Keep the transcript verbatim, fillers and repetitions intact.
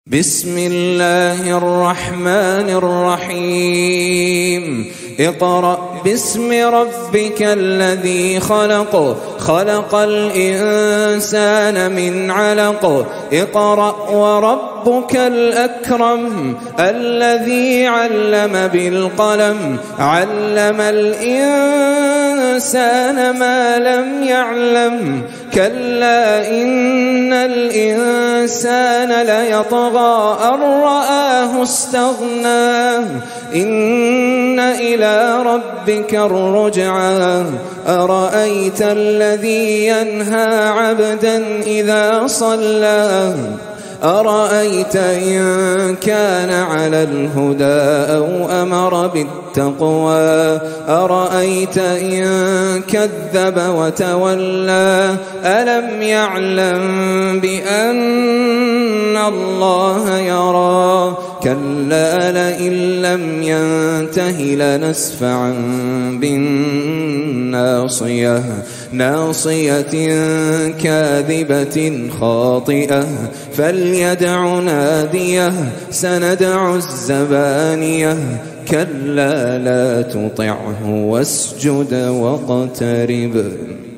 بسم الله الرحمن الرحيم اقرأ باسم ربك الذي خلق خلق الإنسان من علق اقرأ وربك الأكرم الذي علم بالقلم علم الإنسان ما لم يعلم كلا إن الإنسان ليطغى أن رآه استغنى إن إلى ربك الرجعى أرأيت الذي ينهى عبدا إذا صلى أرأيت إن كان على الهدى أو أمر بالتقوى أرأيت إن كذب وتولى ألم يعلم بأن الله يرى كلا لئن لم ينته لنسفعا بالناصية ناصية كاذبة خاطئة فليدع ناديه سندع الزبانية كلا لا تطعه واسجد واقترب.